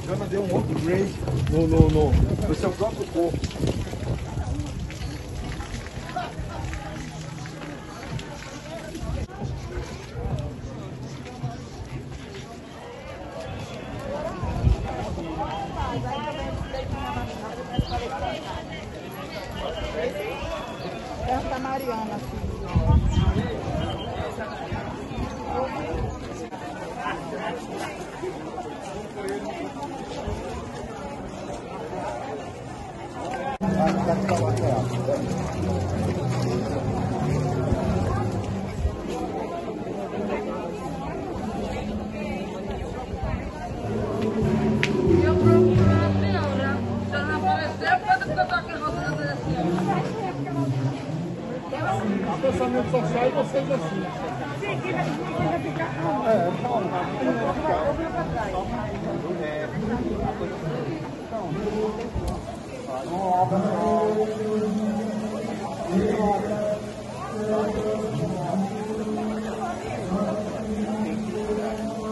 cana deu um upgrade no seu próprio corpo. Santa Mariana, Eu procuro a senhora. Se ela não aparecer, pode ficar aqui rodando assim. O pensamento só sai e vocês assim.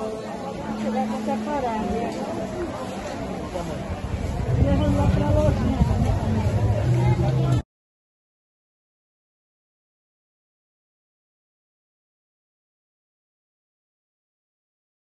você vai separar, né? Levando lá pra loja.